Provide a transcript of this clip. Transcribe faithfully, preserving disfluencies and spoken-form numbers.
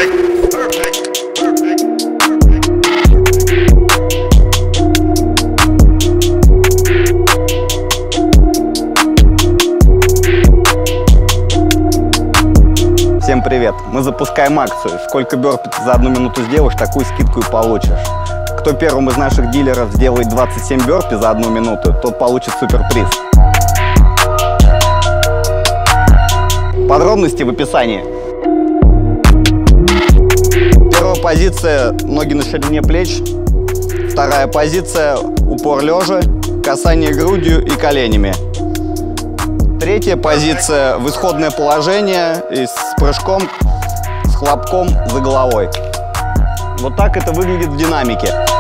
Perfect. Perfect. Всем привет! Мы запускаем акцию. Сколько бёрпи ты за одну минуту сделаешь, такую скидку и получишь. Кто первым из наших дилеров сделает двадцать семь бёрпи за одну минуту, тот получит суперприз. Подробности в описании. Первая позиция – ноги на ширине плеч. Вторая позиция – упор лежа, касание грудью и коленями. Третья позиция в исходное положение и с прыжком, с хлопком за головой. Вот так это выглядит в динамике.